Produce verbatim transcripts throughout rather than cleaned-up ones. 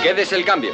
Quédese el cambio.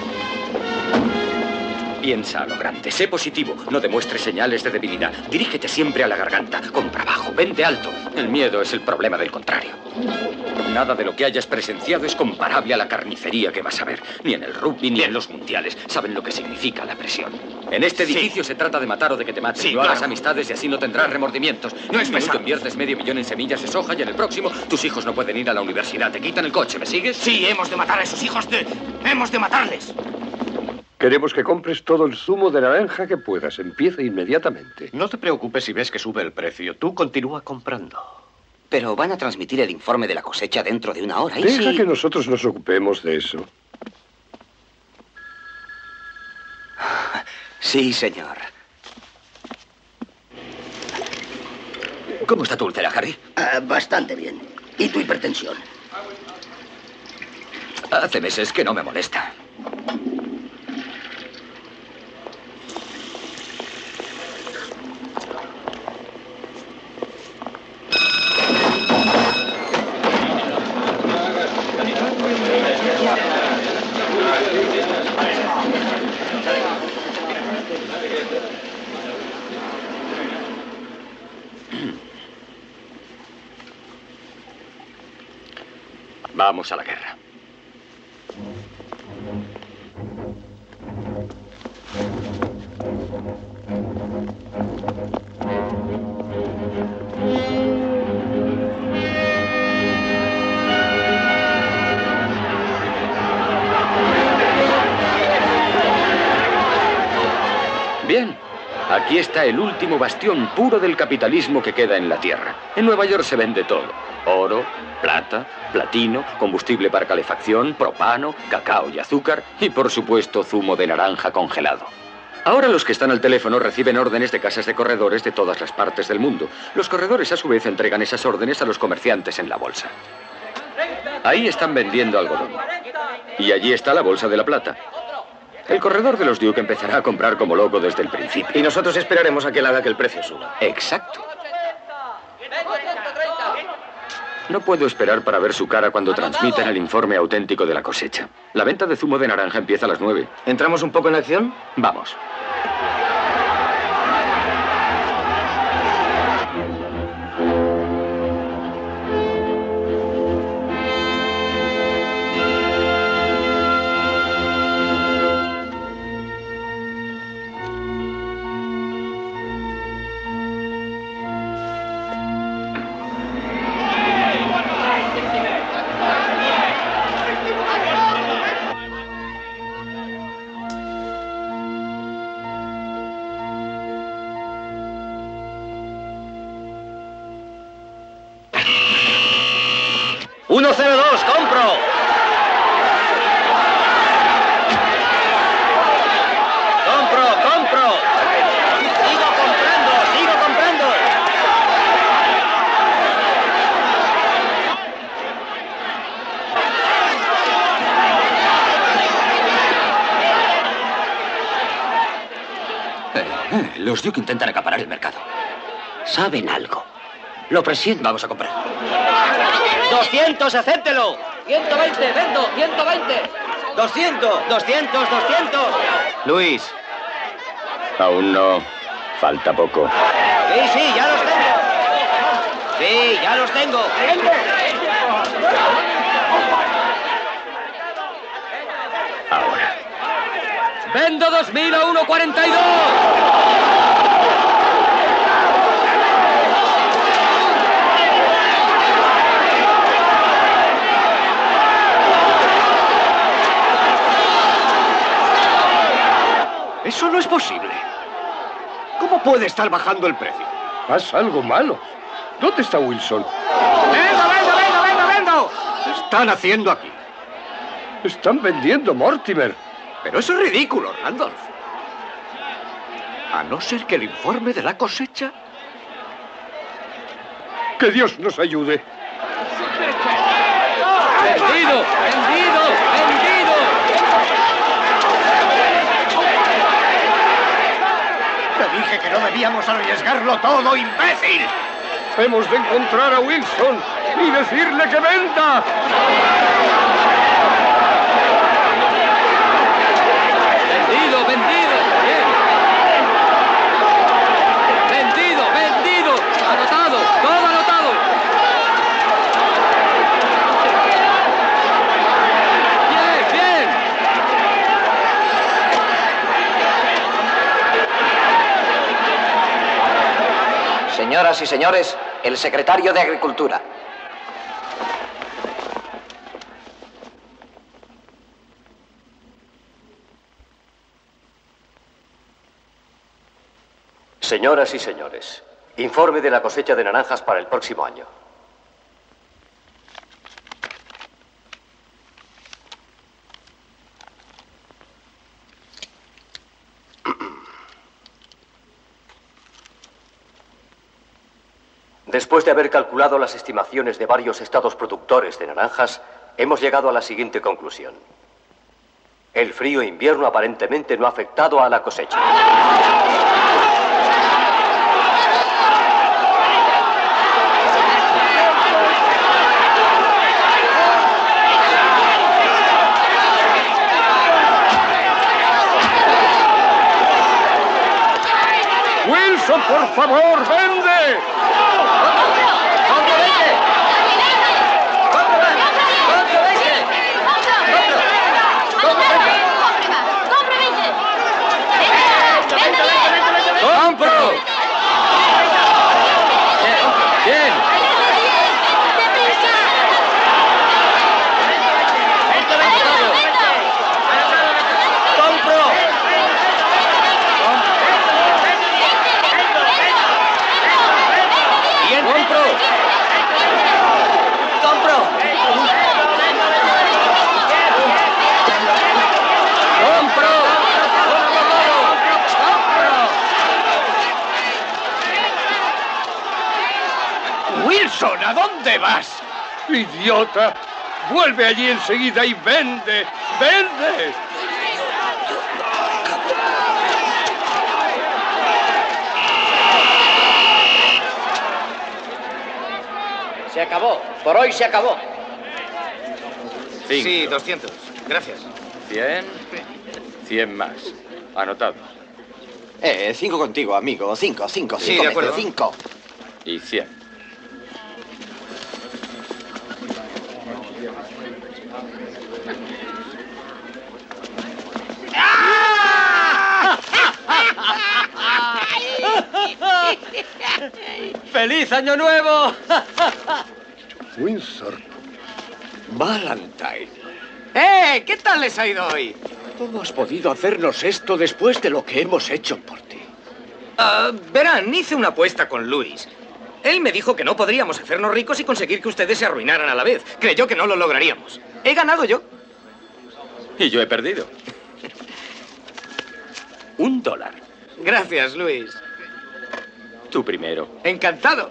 Piensa a lo grande, sé positivo, no demuestres señales de debilidad. Dirígete siempre a la garganta, compra bajo, vente alto. El miedo es el problema del contrario. Nada de lo que hayas presenciado es comparable a la carnicería que vas a ver. Ni en el rugby, ni en los mundiales. Saben lo que significa la presión. En este edificio sí. se trata de matar o de que te maten. Sí, no hagas claro. amistades y así no tendrás remordimientos. No es pesado. Inviertes medio millón en semillas de soja y en el próximo tus hijos no pueden ir a la universidad. Te quitan el coche, ¿me sigues? Sí, hemos de matar a esos hijos de... Hemos de matarles. Queremos que compres todo el zumo de naranja que puedas. Empieza inmediatamente. No te preocupes si ves que sube el precio. Tú continúa comprando. Pero van a transmitir el informe de la cosecha dentro de una hora. ¿Y Deja si... que nosotros nos ocupemos de eso. Sí, señor. ¿Cómo está tu úlcera, Harry? Uh, bastante bien. ¿Y tu hipertensión? Hace meses que no me molesta. Vamos a la guerra. Bien, aquí está el último bastión puro del capitalismo que queda en la Tierra. En Nueva York se vende todo. Oro, plata, platino, combustible para calefacción, propano, cacao y azúcar y, por supuesto, zumo de naranja congelado. Ahora los que están al teléfono reciben órdenes de casas de corredores de todas las partes del mundo. Los corredores, a su vez, entregan esas órdenes a los comerciantes en la bolsa. Ahí están vendiendo algodón. Y allí está la bolsa de la plata. El corredor de los Duke empezará a comprar como loco desde el principio. Y nosotros esperaremos a que él haga que el precio suba. Exacto. No puedo esperar para ver su cara cuando transmitan el informe auténtico de la cosecha. La venta de zumo de naranja empieza a las nueve. ¿Entramos un poco en acción? Vamos. uno cero dos, compro. Compro, compro. Sigo comprando, sigo comprando. Eh, eh, los Duke intentan acaparar el mercado. Saben algo. Lo presiento. Vamos a comprar. doscientos, acéptelo. ciento veinte, vendo, ciento veinte. doscientos, doscientos, doscientos. Luis. Aún no. Falta poco. Sí, sí, ya los tengo. Sí, ya los tengo. Ahora. Vendo dos mil a uno cuarenta y dos. Eso no es posible. ¿Cómo puede estar bajando el precio? Haz algo malo. ¿Dónde está Wilson? ¡Vendo, vendo, vendo, vendo, vendo! ¿Qué están haciendo aquí? Están vendiendo Mortimer. Pero eso es ridículo, Randolph. A no ser que el informe de la cosecha... Que Dios nos ayude. ¡Vendido! ¡Vendido! ¡Vendido! Te dije que no debíamos arriesgarlo todo, imbécil. Hemos de encontrar a Wilson y decirle que venda. Señoras y señores, el secretario de Agricultura. Señoras y señores, informe de la cosecha de naranjas para el próximo año. Después de haber calculado las estimaciones de varios estados productores de naranjas, hemos llegado a la siguiente conclusión. El frío invierno aparentemente no ha afectado a la cosecha. ¡Wilson, por favor, vende! ¡Compro! Bien. ¡Compro! Bien, compro. Compro. Compro. Wilson, ¿a dónde vas? ¡Idiota! ¡Vuelve allí enseguida y vende! ¡Vende! Se acabó. Por hoy se acabó. Cinco. Sí, doscientos. Gracias. Cien. Cien más. Anotado. Eh, cinco contigo, amigo. Cinco, cinco, Sí, cinco. de acuerdo. medio, Cinco. Y cien. ¡Feliz Año Nuevo! Windsor. Valentine. ¡Eh! ¿Qué tal les ha ido hoy? ¿Cómo has podido hacernos esto después de lo que hemos hecho por ti? Ah, verán, hice una apuesta con Luis. Él me dijo que no podríamos hacernos ricos y conseguir que ustedes se arruinaran a la vez. Creyó que no lo lograríamos. He ganado yo. Y yo he perdido. Un dólar. Gracias, Luis. Tú primero. Encantado.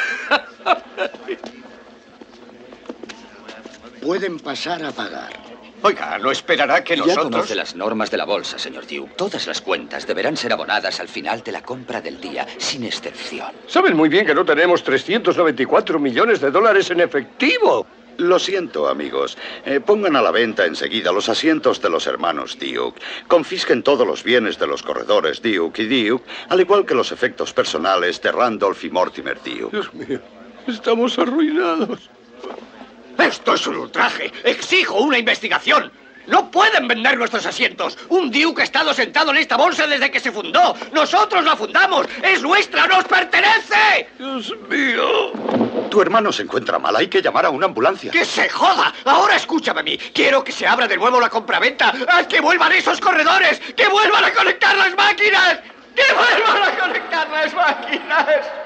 Pueden pasar a pagar. Oiga, ¿no esperará que Ya nosotros...? conoce las normas de la bolsa, señor Duke. Todas las cuentas deberán ser abonadas al final de la compra del día, sin excepción. Saben muy bien que no tenemos trescientos noventa y cuatro millones de dólares en efectivo. Lo siento, amigos. Eh, pongan a la venta enseguida los asientos de los hermanos Duke. Confisquen todos los bienes de los corredores Duke y Duke, al igual que los efectos personales de Randolph y Mortimer Duke. Dios mío, estamos arruinados. ¡Esto es un ultraje! ¡Exijo una investigación! ¡No pueden vender nuestros asientos! ¡Un Duke ha estado sentado en esta bolsa desde que se fundó! ¡Nosotros la fundamos! ¡Es nuestra! ¡Nos pertenece! Dios mío. Tu hermano se encuentra mal. Hay que llamar a una ambulancia. ¡Que se joda! Ahora escúchame a mí. Quiero que se abra de nuevo la compraventa. ¡Haz que vuelvan esos corredores! ¡Que vuelvan a conectar las máquinas! ¡Que vuelvan a conectar las máquinas!